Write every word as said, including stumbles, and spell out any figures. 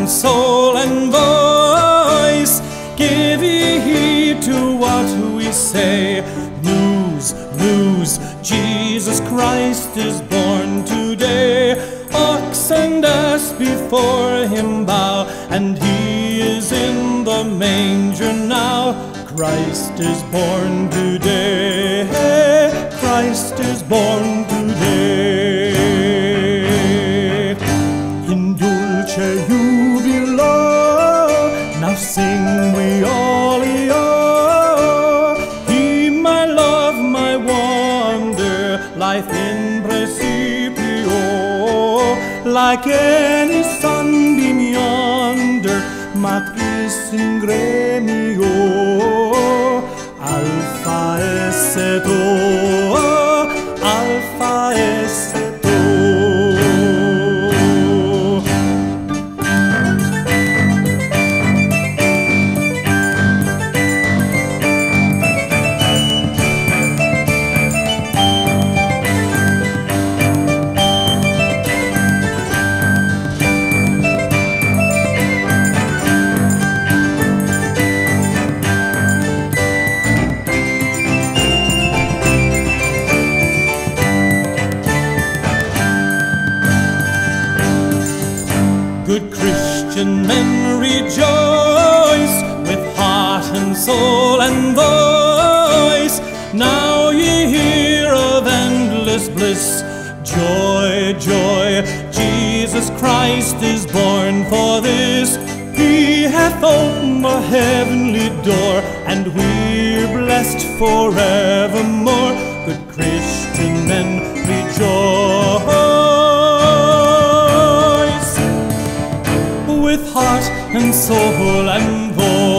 and soul and voice. Give ye heed to what we say. News, news, Jesus Christ is born today. Ox and ass before him bow, and he is in the manger now. Christ is born today. Christ is born today. In dulce jubilo, now sing we all, oh. He, my love, my wonder, lieth in principio. Like any sunbeam yonder, matris in gremio. Alpha et O, Alpha et O. Good Christian men rejoice with heart and soul and voice. Now ye hear of endless bliss. Joy, joy, Jesus Christ is born for this. He hath opened a heavenly door, and we're blessed forevermore. Good Christian men rejoice with heart and soul and voice.